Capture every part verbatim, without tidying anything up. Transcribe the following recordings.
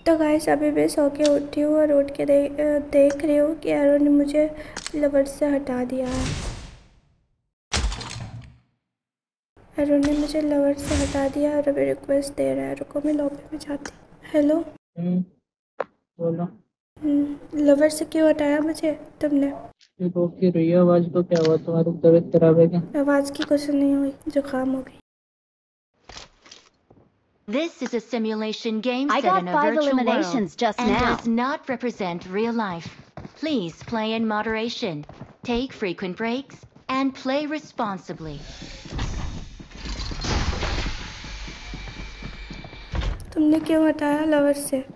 तो गाइस अभी मैं सो के उठी हूँ और उठ के दे, देख रही हूँ कि एरो ने मुझे लवर से हटा दिया है। एरो ने मुझे लवर से हटा दिया और अभी रिक्वेस्ट दे रहा है। रुको मैं लॉबी में जाती हूँ। हेलो। हम्म, बोलो। लवर से क्यों हटाया मुझे तुमने? ये तो की रही है आवाज को, क्या हुआ? तुम्हारी तबीयत खराब है क्या? आवाज़ की कुछ नहीं हुई, जुकाम हो गई। This is a simulation game I set got in a five virtual world eliminations just and now. does not represent real life. Please play in moderation, take frequent breaks, and play responsibly. तुमने क्यों हटाया lover से?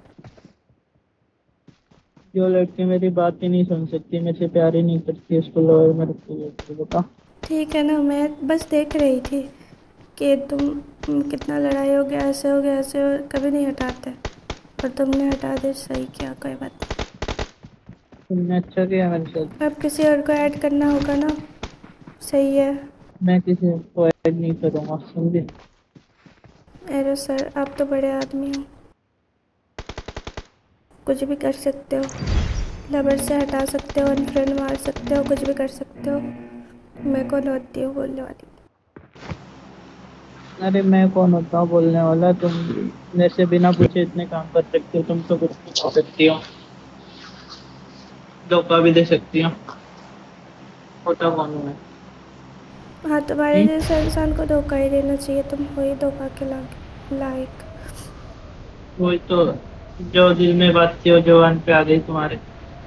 जो लड़की मेरी बात ही नहीं सुन सकती, मेरे से प्यार ही नहीं करती, उसको लोअर में रखती है, तो बता। ठीक है ना, मैं बस देख रही थी कि तुम तुम कितना लड़ाई हो गया, ऐसे हो गया, ऐसे हो, कभी नहीं हटाते और तुमने हटा दे। सही किया, कोई बात नहीं। तुमने अच्छा किया मेरे साथ। अब किसी और को ऐड करना होगा ना। सही है। मैं किसी को ऐड नहीं करूँगा, समझे? अरे सर, आप तो बड़े आदमी हो, कुछ भी कर सकते हो। लवर से हटा सकते हो, अनफ्रेंड मार सकते हो, कुछ भी कर सकते हो। मैं कौन होती हूँ बोलने वाली? अरे मैं कौन होता हूँ बोलने वाला? तुम मेरे से बिना पूछे इतने काम कर सकती हो, तुम तो कुछ भी कर सकती हो, धोखा भी दे सकती हो। होता कौन हूँ मैं? हाँ, तुम्हारे हम्म? जैसे इंसान को धोखा ही देना चाहिए। तुम हो ही धोखा के लायक। वही तो, जो दिल में बात थी वो जुबान पे आ गई तुम्हारे।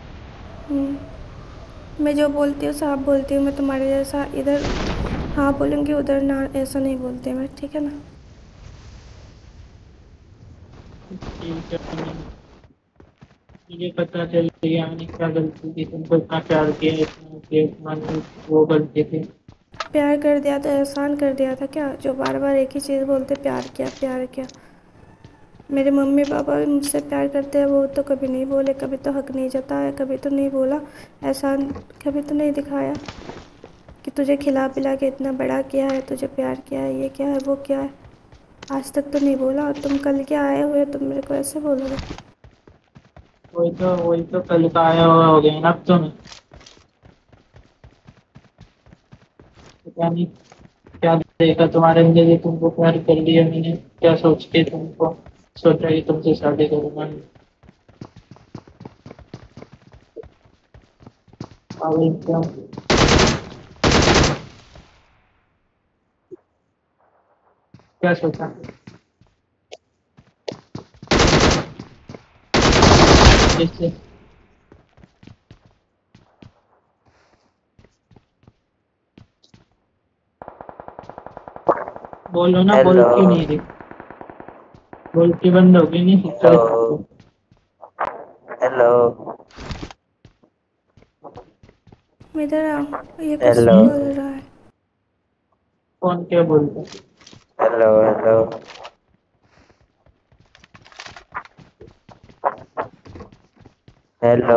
मैं जो बोलती हूँ साफ बोलती हूँ। मैं तुम्हारे जैसा इधर हाँ बोलूँगी उधर ना, ऐसा नहीं बोलती मैं, ठीक है ना? ठीक है, मुझे पता चल गया मैंने क्या गलती की, तुमको इतना प्यार किया, इतना किया, तुम्हारी वो गलती थी। प्यार कर दिया तो एहसान कर दिया था क्या? जो बार बार एक ही चीज़ बोलते, प्यार किया प्यार किया। मेरे मम्मी पापा भी मुझसे प्यार करते हैं, वो तो कभी नहीं बोले, कभी तो हक नहीं जताया, कभी तो नहीं बोला एहसान, कभी तो नहीं दिखाया कि तुझे खिला पिला के इतना बड़ा किया है, तुझे प्यार किया है, ये क्या है वो क्या है। आज तक तो नहीं बोला और तुम कल के आए हुए तुम मेरे को ऐसे बोलोगे? वही तो वही तो कल का आया हुआ हो गया ना अब तो। मैं पता नहीं क्या देखा तुम्हारे अंदर ये, तुमको प्यार कर लिया मैंने, क्या सोच के तुमको सोचा कि तुमसे शादी करूंगा। पागल क्या? क्या सोचा? जैसे बोलो ना, बोल हेलो। क्यों नहीं रही? बोल की बंद हो गई, नहीं सुनता है हेलो। तुमको? हेलो। इधर आओ, ये हेलो। किससे बोल रहा है? कौन क्या बोलता है? हेलो। हेलो। हेलो।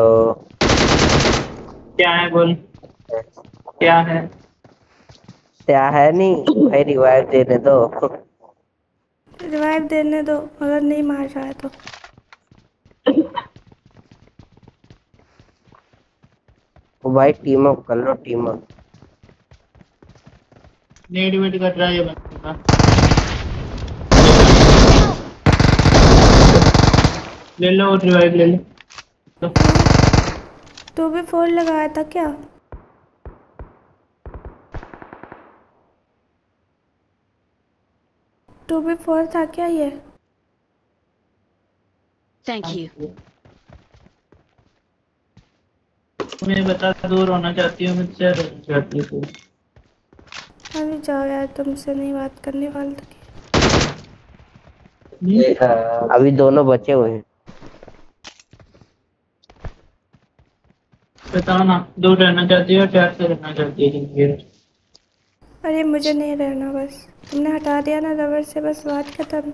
क्या है बोल? क्या है? क्या है? नहीं भाई, रिवाइव देने दो। रिवाइव देने दो, अगर नहीं मार रहा है तो। भाई टीम अप कर लो, टीम अप। नेट वेट कर रहा है ये बंदा। ले लो और रिवाइव ले लो। तो तो भी फोन लगाया था क्या? टू बी फोर था क्या ये? Thank you. तुम्हें बता, दूर होना चाहती हूँ मुझसे, रहना चाहती हूँ। अभी जाओ यार, तुमसे नहीं बात करने वाली थी। अभी दोनों बचे हुए हैं। बताओ ना, दूर रहना चाहती हो, प्यार से रहना चाहती है जिंदगी में? अरे मुझे नहीं रहना, बस तुमने हटा दिया ना लवर से, बस बात खत्म।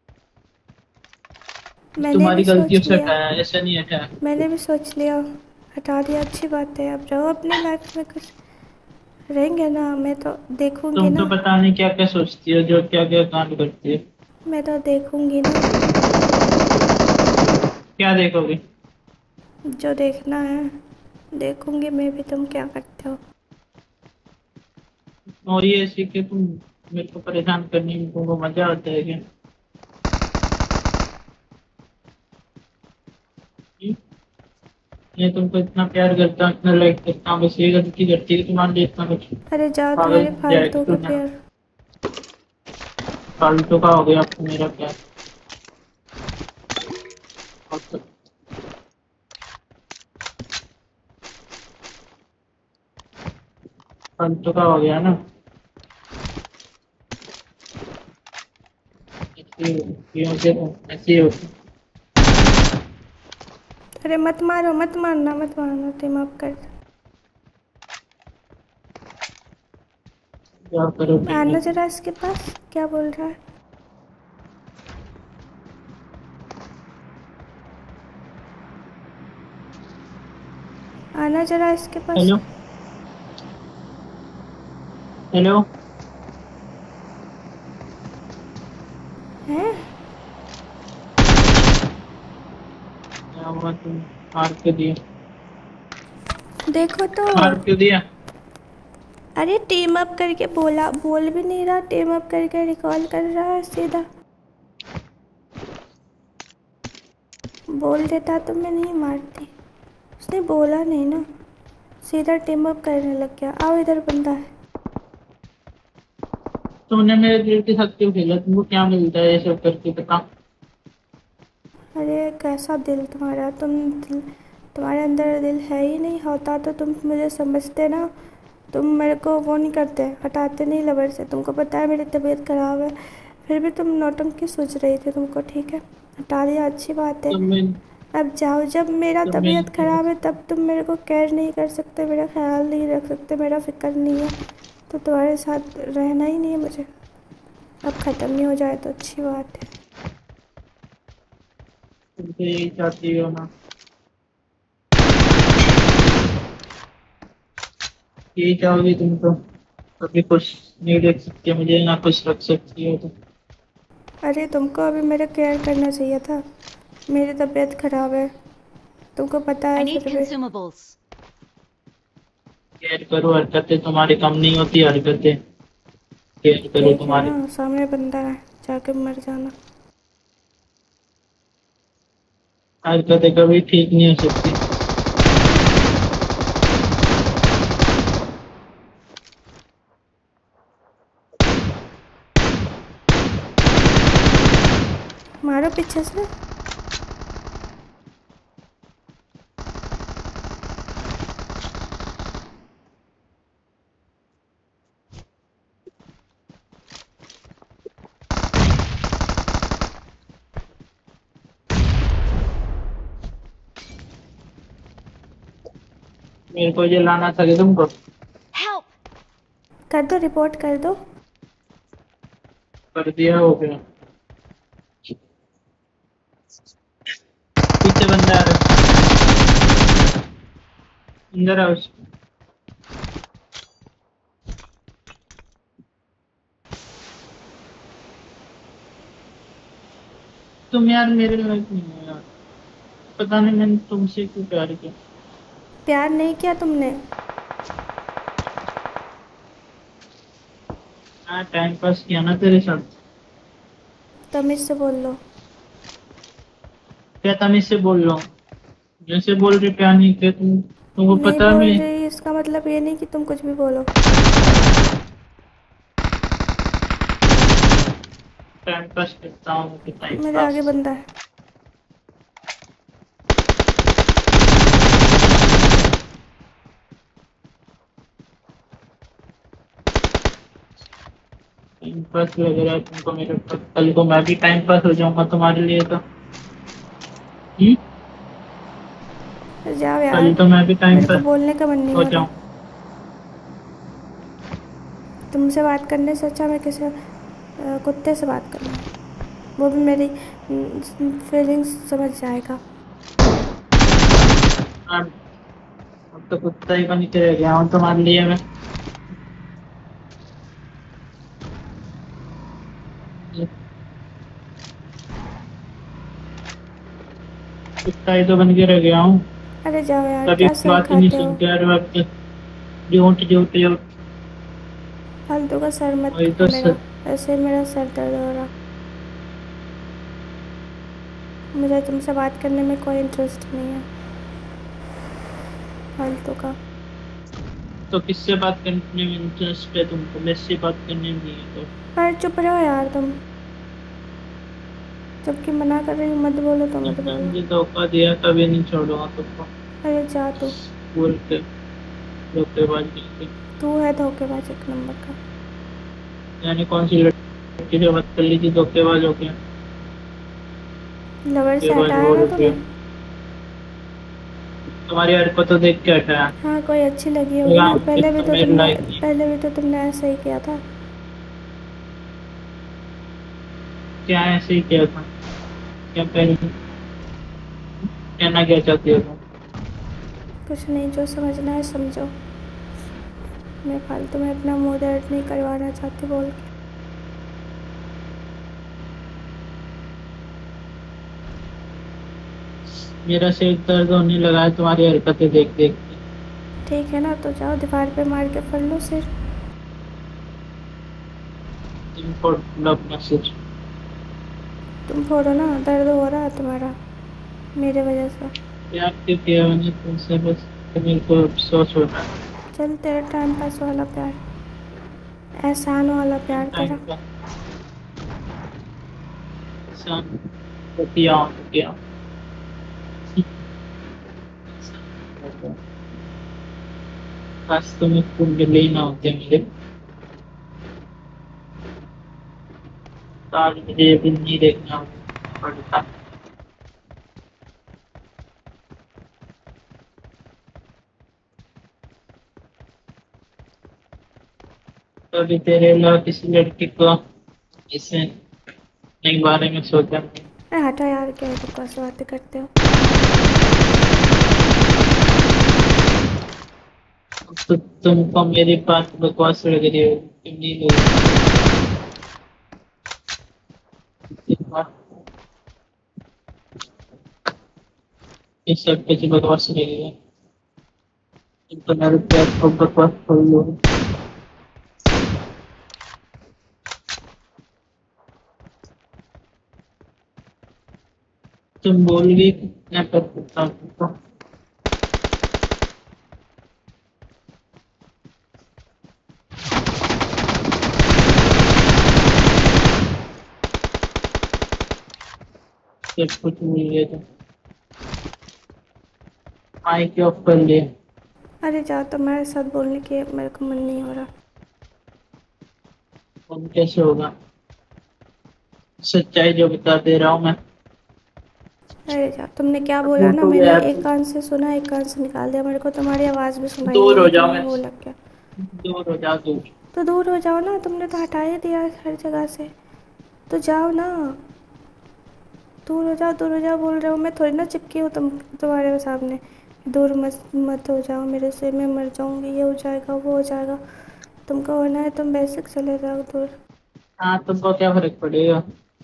मैंने भी तुम्हारी गलतियों सोच से लिया। हटाया, ऐसा नहीं हटाया। मैंने भी सोच लिया, हटा दिया, अच्छी बात है। अब रहो अपनी लाइफ में, कुछ रहेंगे ना, मैं तो देखूंगी तुम तो ना। पता नहीं क्या क्या सोचती हो, जो क्या क्या कांड करती है। मैं तो देखूंगी ना। क्या देखोगे? जो देखना है देखूंगी मैं भी, तुम क्या करते हो। और ये सीख के तुम मेरे को परेशान करने में तुमको मजा आता है क्या? हम्म? मैं तुमको इतना प्यार करता हूँ, इतना लाइक करता हूँ, बस ये गलती करती है तुम्हारे लिए इतना कुछ अरे जाओ पागल तुम्हारे जाएगा फालतू तो के ना। प्यार। फालतू का हो गया आपको मेरा प्यार। और तो फालतू का हो गया ना। ऐसे ही होती है, मुझे तो ऐसे ही होती है। अरे मत मारो, मत मारना, मत मारना, टीम अप कर। क्या करो टीम आना में? जरा इसके पास, क्या बोल रहा है। आना जरा इसके पास। Hello hello. हैं? क्या हुआ, तुम मार क्यों दिया? देखो तो। मार क्यों दिया? अरे टीम अप करके बोला, बोल भी नहीं रहा, टीम अप करके रिकॉल कर रहा है सीधा। बोल देता तो मैं नहीं मारती। उसने बोला नहीं ना, सीधा टीम अप करने लग गया। आओ इधर, बंदा है। तुमने मेरे दिल के साथ क्यों खेला? तुमको क्या मिलता है ये सब करके, बता। अरे कैसा दिल तुम्हारा, तुम दिल, तुम्हारे अंदर दिल है ही नहीं। होता तो तुम मुझे समझते ना। तुम मेरे को वो नहीं करते, हटाते नहीं लवर से। तुमको पता है मेरी तबीयत ख़राब है, फिर भी तुम नौटंकी सोच रही थी। तुमको ठीक है, हटा दिया, अच्छी बात है। तुम मैं अब जाओ, जब मेरा तुम मैं तबीयत ख़राब है तब तुम मेरे को केयर नहीं कर सकते, मेरा ख्याल नहीं रख सकते, मेरा फ़िक्र नहीं है, तो तुम्हारे साथ रहना ही नहीं है मुझे। अब ख़त्म ही हो जाए तो अच्छी बात है। तुम तो यही चाहती हो ना। यही चाहोगी तुम तो। कभी खुश नहीं देख सकती मुझे, ना खुश रख सकती हो तुम। अरे तुमको अभी मेरा केयर करना चाहिए था। मेरी तबीयत ख़राब है, तुमको पता I है need फिर भी। consumables. केयर करो, हरकतें तुम्हारी कम नहीं होती, हरकतें केयर करो देख रहे हो तुम्हारी। ना, सामने बंदा है, जाके मर जाना। हरकतें कभी ठीक नहीं हो सकती। मारो पीछे से। मेरे को ये लाना था कि तुमको। Help! कर दो, रिपोर्ट कर दो। कर दिया, हो गया। पीछे बंदा आ रहा है, अंदर आओ। तुम यार मेरे लायक नहीं हो यार। पता नहीं मैंने तुमसे क्यों प्यार किया। प्यार नहीं किया तुमने। हाँ, टाइम पास किया ना तेरे साथ। तमीज से बोल लो। क्या तमीज से बोल रहा हूँ? जैसे बोल रहे प्यार नहीं किया तुम, तुमको नहीं पता है बोल मैं रही इसका मतलब ये नहीं कि तुम कुछ भी बोलो। टाइम पास करता हूँ कि टाइम मेरे आगे पास। बंदा है। टाइम पास लग रहा है तुमको मेरे पास, कल को मैं भी टाइम पास हो जाऊंगा तुम्हारे लिए तो। हम्म? जाओ कल यार, तो मैं भी टाइम मेरे को पास बोलने का मन नहीं हो हो रहा। जाऊं। तुमसे बात करने से अच्छा मैं किसी अ, कुत्ते से बात कर लूँ, वो भी मेरी फीलिंग्स समझ जाएगा। हाँ, अब तो कुत्ता ही बन के रह गया हूँ तुम्हारे लिए मैं। कुत्ता ही तो बन के रह गया हूँ। अरे जाओ यार, कभी क्या सर बात ही नहीं खाते हो? सुनते हर वक्त झूठ झूठ झूठ। फालतू का सर मत वही खाओ तो मेरा, स- ऐसे मेरा सर दर्द हो रहा। मुझे तुमसे बात करने में कोई इंटरेस्ट नहीं है, फालतू का। तो किससे बात करने में इंटरेस्ट है तुमको? मेरे से बात करने में नहीं है तो? अरे चुप रहो यार तुम, जबकि मना कर रही हूँ मत बोलो तो मत तुमने बोलो। मुझे धोखा दिया, कभी नहीं छोड़ूंगा तुमको। अरे जा तू, बोल के धोखेबाज करके। तू है धोखेबाज एक नंबर का। यानी कौन सी लड़की से बात कर ली थी धोखेबाज हो गया? लवर से धोखेबाज हटाया ना बोल के तुम्हें? तुम्हारी हरकत तो देख के हटाया। हाँ, कोई अच्छी लगी होगी ना, यहाँ पे पहले भी तो तो मेरे तुमने लायक नहीं। पहले भी तो तुमने ऐसा ही किया था। क्या ऐसे ही किया था? क्या पहले कहना क्या चाहती हो तुम? कुछ नहीं, जो समझना है समझो। मैं फालतू में अपना मुंह दर्द नहीं करवाना चाहती बोल के। मेरा सिर दर्द होने लगा है तुम्हारी हरकतें देख देख के। ठीक है ना, तो जाओ दीवार पे मार के फल लो सिर। तुम फोड़ लो अपना सिर। तुम फोड़ो ना, दर्द हो रहा है तुम्हारा मेरे वजह से। प्यार क्यों किया मैंने तुमसे? बस मेरे को अफसोस हो रहा है। चल तेरा टाइम पास वाला प्यार, एहसान वाला प्यार टाइम तेरा। का इंसान को किया हूं तो किया हूं। काश तुम्हें कुंडली ही ना होते मेरे। आज मुझे ये दिन नहीं देखना पड़ता। कभी तेरे अलावा किसी लड़की को इसे नए बारे में सोचा नहीं। अरे हटो यार, क्या बकवास बातें करते हो? तो तुमको मेरी बात बकवास लग रही है, क्यों नहीं लग रही? ये सब कुछ बकवास लग रही है। तुम तो मेरे प्यार को बकवास कर लो। तुम बोल भी मैं कर सकता हूँ तुमको। सब कुछ मिल गया तो माइक ऑफ कर लिया। अरे जाओ, तुम्हारे साथ बोलने के मेरे को मन नहीं हो रहा। अब कैसे होगा? सच्चाई जो बता दे रहा हूँ मैं। अरे जाओ, तुमने क्या बोला झूठ ना, हो मैंने गया एक है। कान से सुना एक कान से निकाल दिया। मेरे को तुम्हारी आवाज़ भी सुनाई नहीं दूर हो दी, जाओ तुमने मैं। बोला क्या? दूर हो जाओ दूर। तो दूर हो जाओ ना, तुमने तो हटा ही दिया हर जगह से। तो जाओ ना, दूर हो जाओ दूर हो जाओ बोल रहे हो। मैं थोड़ी ना चिपकी हूँ तुम तुम्हारे सामने। दूर मत मत हो जाओ मेरे से, मैं मर जाऊँगी, ये हो जाएगा वो हो जाएगा। तुमको होना है तुम बेसिक चले जाओ दूर। हाँ तुमको क्या फर्क पड़ेगा?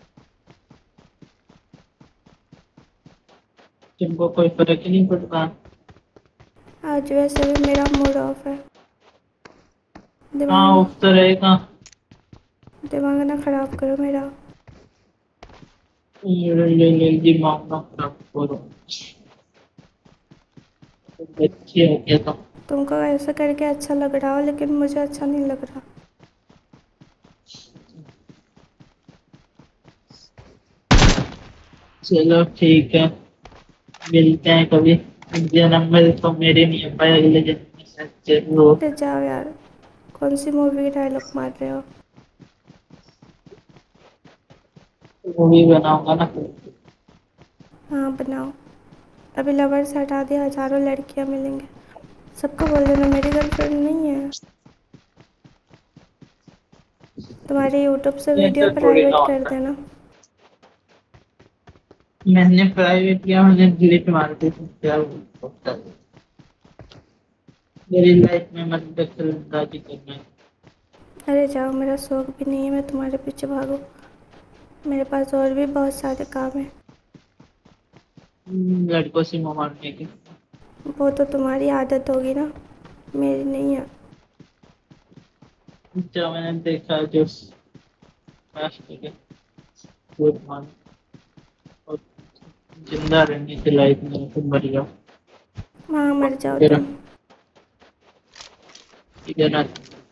तुमको कोई फर्क ही नहीं पड़ता। आज वैसे भी मेरा मूड ऑफ है। दिमाग हाँ ना उस तो रहेगा। दिमाग ना ख़राब करो मेरा। ले ले ले दिमाग ना खराब करो। तुम अच्छी है क्या तुम? तुमको ऐसा करके अच्छा लग रहा हो, लेकिन मुझे अच्छा नहीं लग रहा। चलो ठीक है, मिलते हैं कभी। इस जन्म में तो मेरे नहीं हो पाए, अगले जन्म में शायद जरूर हो। अरे जाओ यार, कौन सी मूवी डायलॉग मार रहे हो? मूवी बनाऊंगा ना। हाँ बनाओ। अभी लवर से हटा दिया, हज़ारों लड़कियां मिलेंगे। सबको बोल देना मेरी गर्लफ्रेंड नहीं है। तुम्हारे यूट्यूब से ये वीडियो तो थोड़ी ना प्राइवेट कर होता। देना। मैंने प्राइवेट किया, मुझे डिलीट मार दी थी, क्या होता है? मेरी लाइफ में मत दखल अंदाजी करना। अरे जाओ, मेरा शौक भी नहीं है मैं तुम्हारे पीछे भागूं। मेरे पास और भी बहुत सारे काम हैं। लड़कों से मुँह मारने की। वो तो तुम्हारी आदत होगी ना, मेरी नहीं है। जो मैंने देखा जो राष्ट्र के बहुत मान और जिंदा रहने के लायक नहीं तुम मर जाओ। हाँ मर जाओ तेरा तुम। इधर ना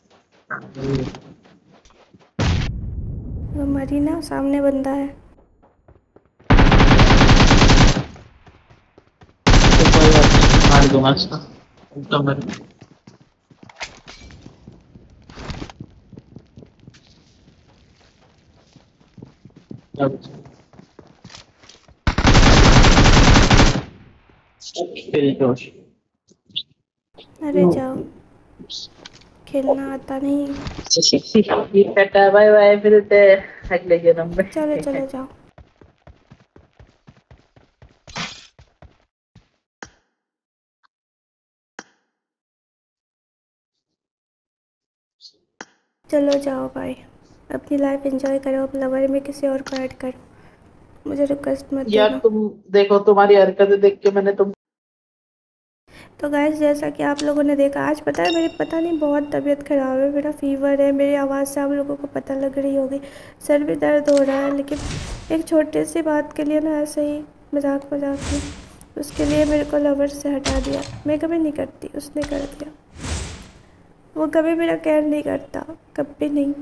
वो मरी ना, सामने बंदा है। तो कोई बात नहीं मार दूंगा उसका। तुम तो मर अब तेरी जोश। अरे जाओ, खेलना आता नहीं। टाटा बाय बाय मिलते हैं अगले जन्म में। चलो चलो जाओ। चलो जाओ भाई, अपनी लाइफ एंजॉय करो, अपने लवर में किसी और को ऐड करो, मुझे रिक्वेस्ट मत यार देना। तुम देखो तुम्हारी हरकतें देख के मैंने तुम तो गाइस जैसा कि आप लोगों ने देखा, आज पता है मेरी पता नहीं बहुत तबीयत ख़राब है, मेरा फीवर है, मेरी आवाज़ से आप लोगों को पता लग रही होगी, सर भी दर्द हो रहा है, लेकिन एक छोटी सी बात के लिए ना ऐसे ही मजाक मजाक में उसके लिए मेरे को लवर से हटा दिया। मैं कभी नहीं करती, उसने कर दिया। वो कभी मेरा केयर नहीं करता, कभी नहीं।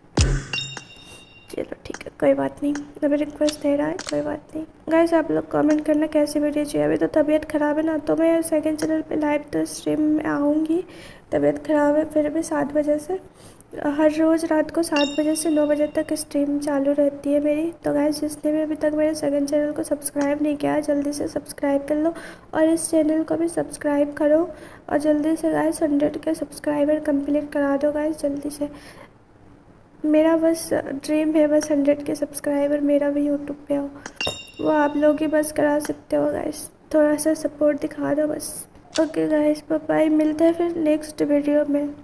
चलो ठीक है, कोई बात नहीं, अभी रिक्वेस्ट दे रहा है, कोई बात नहीं। गाइस आप लोग कमेंट करना कैसी वीडियो चाहिए। अभी तो तबीयत ख़राब है ना, तो मैं सेकंड चैनल पे लाइव तो स्ट्रीम में आऊँगी। तबीयत ख़राब है फिर भी सात बजे से, हर रोज़ रात को सात बजे से नौ बजे तक स्ट्रीम चालू रहती है मेरी। तो गाइस जिसने भी अभी तक मेरे सेकंड चैनल को सब्सक्राइब नहीं किया है, जल्दी से सब्सक्राइब कर लो और इस चैनल को भी सब्सक्राइब करो। और जल्दी से गाइस हंड्रेड के सब्सक्राइबर कंप्लीट करा दो गाइस जल्दी से। मेरा बस ड्रीम है बस हंड्रेड के सब्सक्राइबर मेरा भी यूट्यूब पे हो, वो आप लोग ही बस करा सकते हो गाइस, थोड़ा सा सपोर्ट दिखा दो बस। ओके गाइस बाय बाय, मिलते हैं फिर नेक्स्ट वीडियो में।